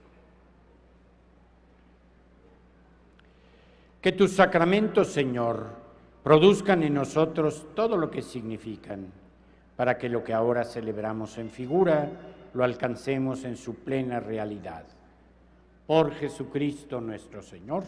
Que tus sacramentos, Señor, produzcan en nosotros todo lo que significan, para que lo que ahora celebramos en figura lo alcancemos en su plena realidad. Por Jesucristo nuestro Señor.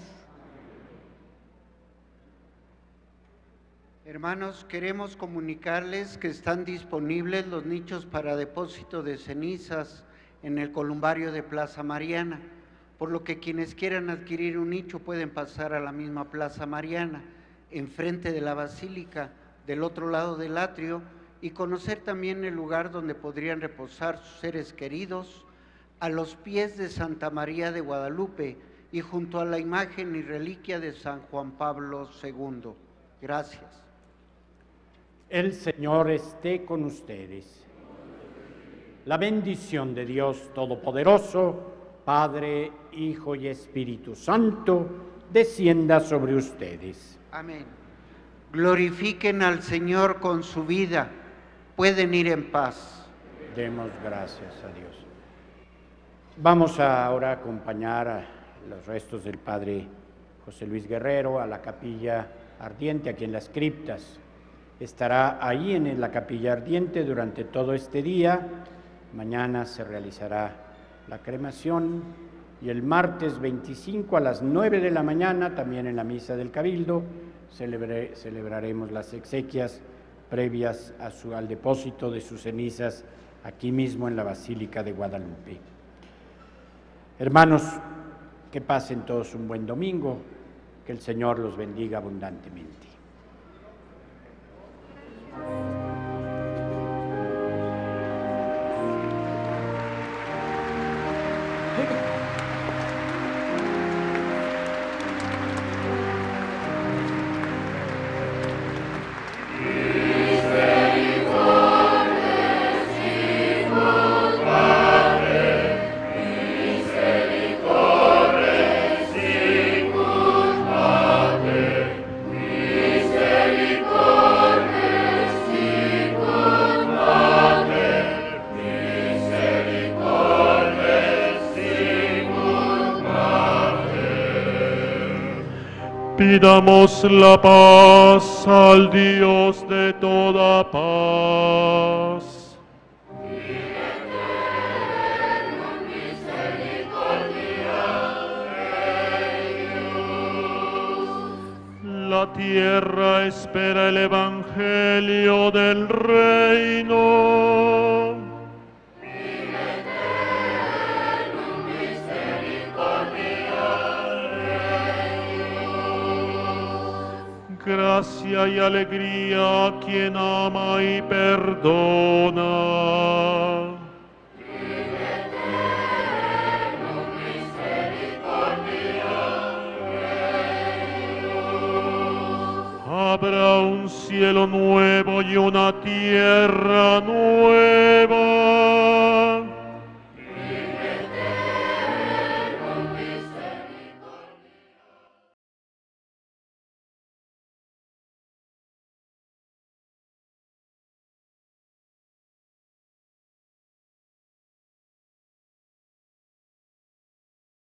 Hermanos, queremos comunicarles que están disponibles los nichos para depósito de cenizas en el columbario de Plaza Mariana, por lo que quienes quieran adquirir un nicho pueden pasar a la misma Plaza Mariana, enfrente de la Basílica, del otro lado del atrio, y conocer también el lugar donde podrían reposar sus seres queridos, a los pies de Santa María de Guadalupe y junto a la imagen y reliquia de San Juan Pablo segundo. Gracias. El Señor esté con ustedes. La bendición de Dios Todopoderoso, Padre, Hijo y Espíritu Santo, descienda sobre ustedes. Amén. Glorifiquen al Señor con su vida. Pueden ir en paz. Demos gracias a Dios. Vamos ahora a acompañar a los restos del Padre José Luis Guerrero a la capilla ardiente, aquí en las criptas. Estará ahí en la capilla ardiente durante todo este día. Mañana se realizará la cremación y el martes veinticinco a las nueve de la mañana, también en la misa del Cabildo, celebre, celebraremos las exequias previas a su, al depósito de sus cenizas aquí mismo en la Basílica de Guadalupe. Hermanos, que pasen todos un buen domingo, que el Señor los bendiga abundantemente. Pidamos la paz al Dios de toda paz. La tierra espera el evangelio del reino. Gracia y alegría a quien ama y perdona. Habrá un cielo nuevo y una tierra nueva.